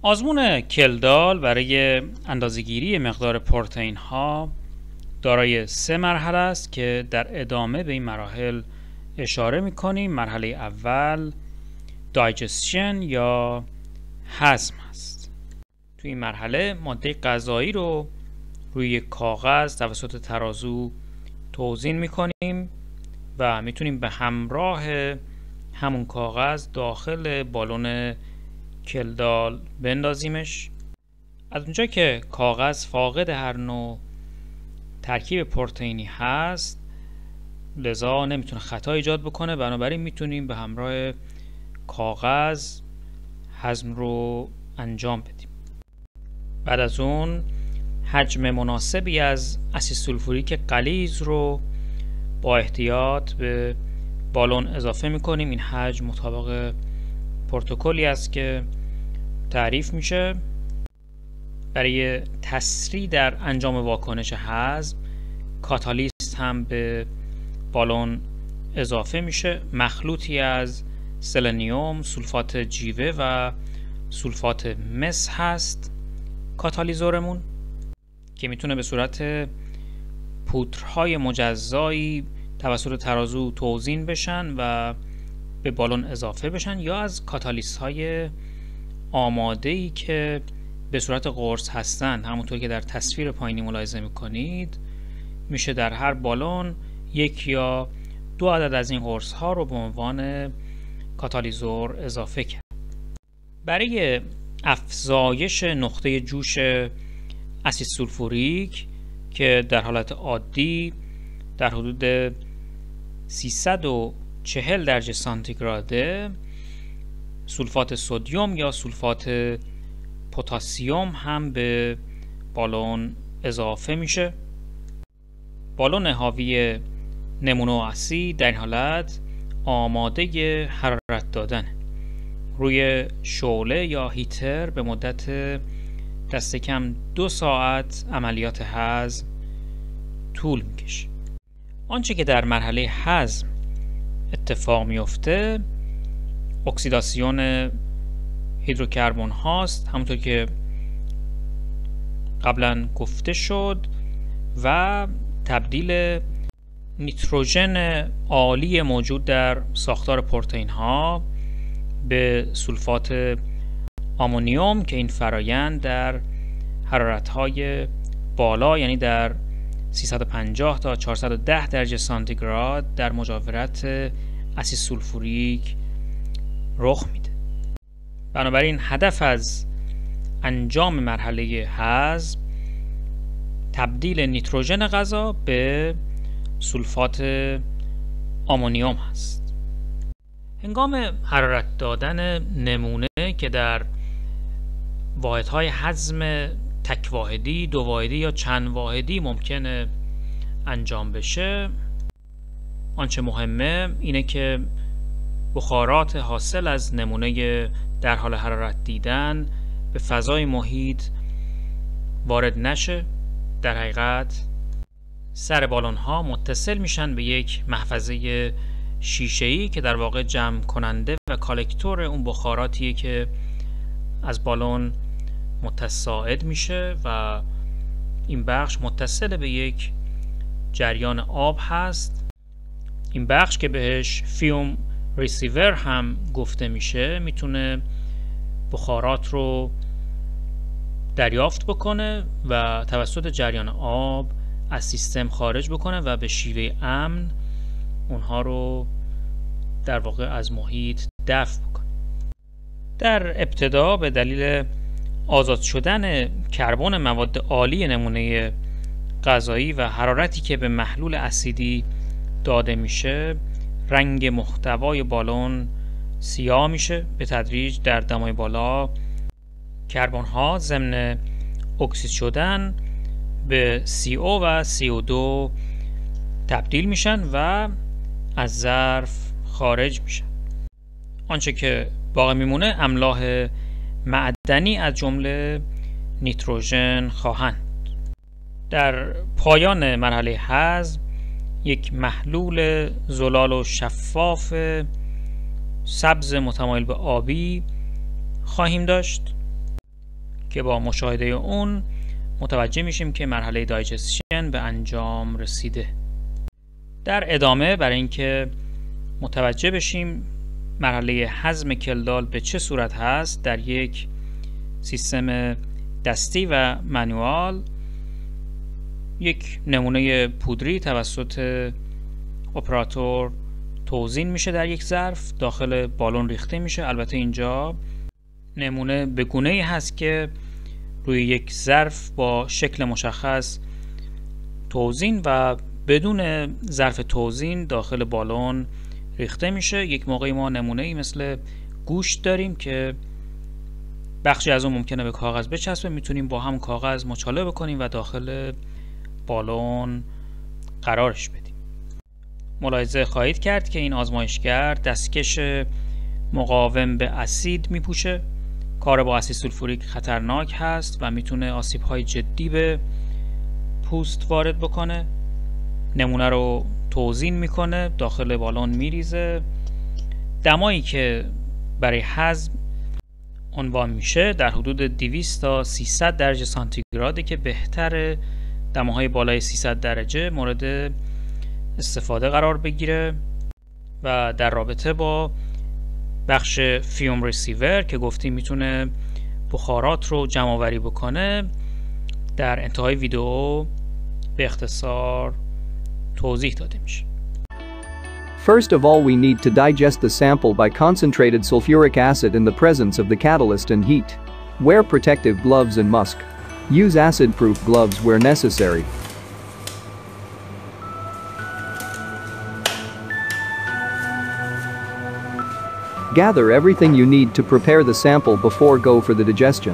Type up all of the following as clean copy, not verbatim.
آزمون کلدال برای اندازه‌گیری مقدار پروتئین ها دارای 3 مرحله است که در ادامه به این مراحل اشاره می‌کنیم. مرحله اول دایجستشن یا هضم است. توی این مرحله ماده غذایی رو روی کاغذ توسط ترازو توزین می‌کنیم و میتونیم به همراه همون کاغذ داخل بالون کلدال بندازیمش. از اونجا که کاغذ فاقد هر نوع ترکیب پروتئینی هست لذا نمیتونه خطا ایجاد بکنه، بنابراین میتونیم به همراه کاغذ هضم رو انجام بدیم. بعد از اون حجم مناسبی از اسید سولفوریک غلیظ رو با احتیاط به بالون اضافه میکنیم. این حجم مطابق پروتکلی است که تعریف میشه. برای تسریع در انجام واکنش هضم کاتالیست هم به بالون اضافه میشه. مخلوطی از سلنیوم، سولفات جیوه و سولفات مس هست کاتالیزورمون که میتونه به صورت پودرهای مجزایی توسط ترازو توزین بشن و به بالون اضافه بشن، یا از کاتالیست های آماده‌ای که به صورت قرص هستن. همونطور که در تصویر پایینی ملاحظه میکنید میشه در هر بالون 1 یا 2 عدد از این قرص ها رو به عنوان کاتالیزور اضافه کرد. برای افزایش نقطه جوش اسید سولفوریک که در حالت عادی در حدود 340 درجه سانتیگراده، سولفات سدیم یا سولفات پتاسیم هم به بالون اضافه میشه. بالون حاوی نمونه و اسید در این حالت آماده حرارت دادن روی شعله یا هیتر به مدت دست کم 2 ساعت عملیات هضم طول میکشه. آنچه که در مرحله هضم اتفاق میفته اکسیداسیون هیدروکربن هاست، همونطور که قبلا گفته شد، و تبدیل نیتروژن عالی موجود در ساختار پروتئین ها به سولفات آمونیوم که این فرایند در حرارت های بالا یعنی در 350 تا 410 درجه سانتیگراد در مجاورت اسید سولفوریک رخ میده. بنابراین هدف از انجام مرحله هضم تبدیل نیتروژن غذا به سولفات آمونیوم هست. هنگام حرارت دادن نمونه که در واحدهای هضم تک واحدی، 2 واحدی یا چند واحدی ممکنه انجام بشه، آنچه مهمه اینه که بخارات حاصل از نمونه در حال حرارت دیدن به فضای محیط وارد نشه. در حقیقت سر بالون ها متصل میشن به یک محفظه شیشه‌ای که در واقع جمع کننده و کالکتور اون بخاراتیه که از بالون متصاعد میشه و این بخش متصل به یک جریان آب هست. این بخش که بهش فیوم ریسیور هم گفته میشه میتونه بخارات رو دریافت بکنه و توسط جریان آب از سیستم خارج بکنه و به شیوه امن اونها رو در واقع از محیط دفع بکنه. در ابتدا به دلیل آزاد شدن کربن مواد عالی نمونه غذایی و حرارتی که به محلول اسیدی داده میشه رنگ محتوای بالون سیاه میشه. به تدریج در دمای بالا کربن ها ضمن اکسید شدن به CO و CO2 تبدیل میشن و از ظرف خارج میشن. آنچه که باقی میمونه املاح معدنی از جمله نیتروژن خواهند. در پایان مرحله هضم یک محلول زلال و شفاف سبز متمایل به آبی خواهیم داشت که با مشاهده اون متوجه میشیم که مرحله دایجستشن به انجام رسیده. در ادامه برای اینکه متوجه بشیم مرحله هضم کلدال به چه صورت هست، در یک سیستم دستی و منوال یک نمونه پودری توسط اپراتور توزیع میشه در یک ظرف، داخل بالون ریخته میشه. البته اینجا نمونه به گونه‌ای هست که روی یک ظرف با شکل مشخص توزیع و بدون ظرف توزیع داخل بالون ریخته میشه. یک موقعی ما نمونه‌ای مثل گوشت داریم که بخشی از اون ممکنه به کاغذ بچسبه، میتونیم با هم کاغذ مچاله بکنیم و داخل بالون قرارش بدیم. ملاحظه خواهید کرد که این آزمایشگر دستکش مقاوم به اسید میپوشه. کار با اسید سولفوریک خطرناک هست و میتونه آسیب‌های جدی به پوست وارد بکنه. نمونه رو توزیع میکنه، داخل بالون میریزه. دمایی که برای هضم عنوان میشه در حدود 200 تا 300 درجه سانتیگراده که بهتر دماهای بالای 300 درجه مورد استفاده قرار بگیره. و در رابطه با بخش فیوم ریسیور که گفتیم میتونه بخارات رو جمع آوری بکنه، در انتهای ویدیو به اختصار توضیح داده میشه. First of all, we need to digest the sample by concentrated sulfuric acid in the presence of the catalyst and heat. Wear protective gloves and mask. Use acid-proof gloves where necessary. Gather everything you need to prepare the sample before go for the digestion.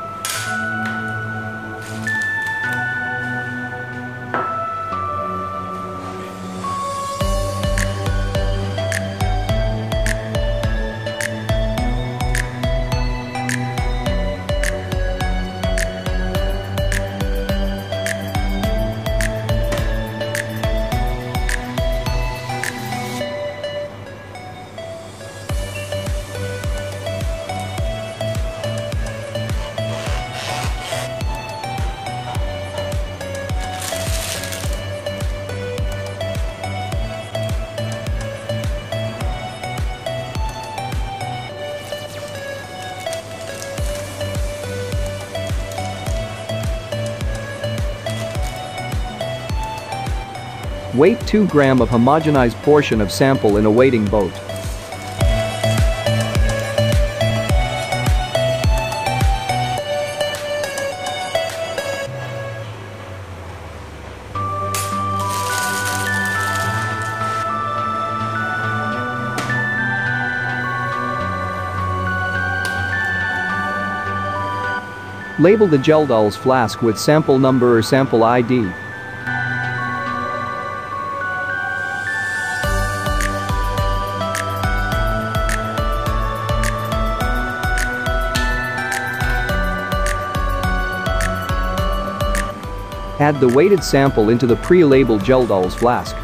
Weight 2 gram of homogenized portion of sample in a waiting boat. Label the Geldol's flask with sample number or sample ID. Add the weighted sample into the pre-labeled Geldol's flask.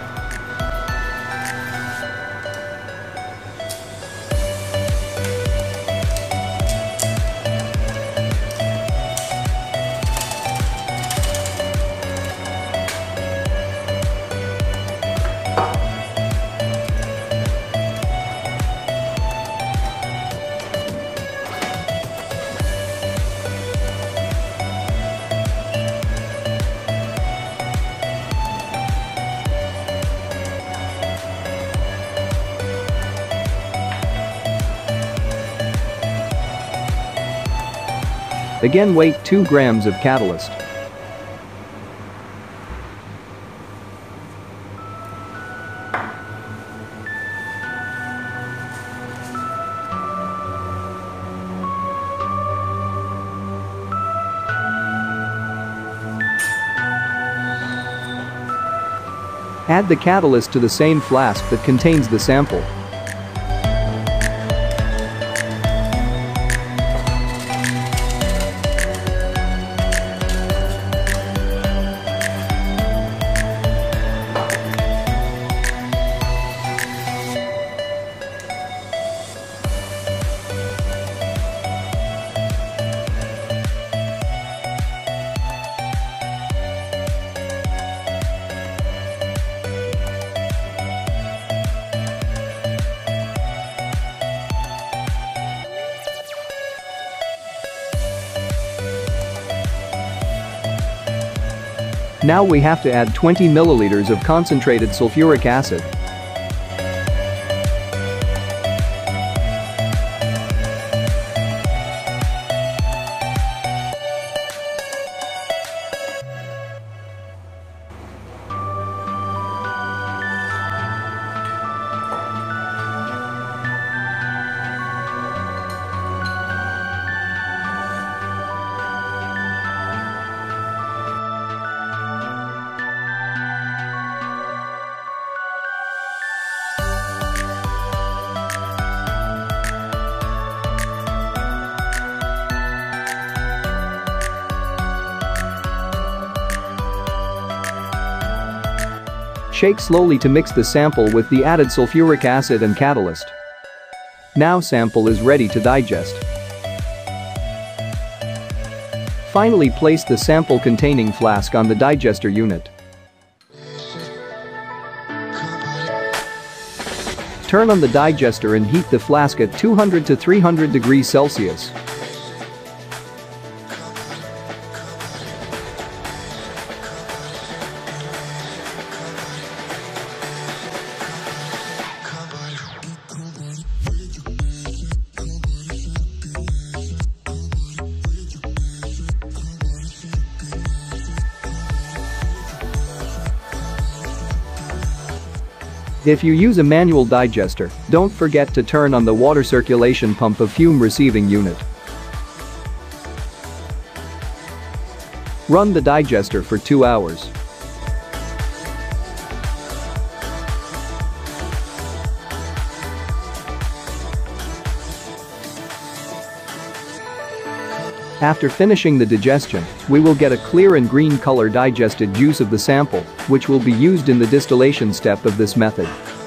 Again, weight 2 grams of catalyst. Add the catalyst to the same flask that contains the sample. Now we have to add 20 milliliters of concentrated sulfuric acid. Shake slowly to mix the sample with the added sulfuric acid and catalyst. Now sample is ready to digest. Finally place the sample containing flask on the digester unit. Turn on the digester and heat the flask at 200 to 300 degrees Celsius. If you use a manual digester, don't forget to turn on the water circulation pump of fume receiving unit. Run the digester for 2 hours. After finishing the digestion, we will get a clear and green color digested juice of the sample, which will be used in the distillation step of this method.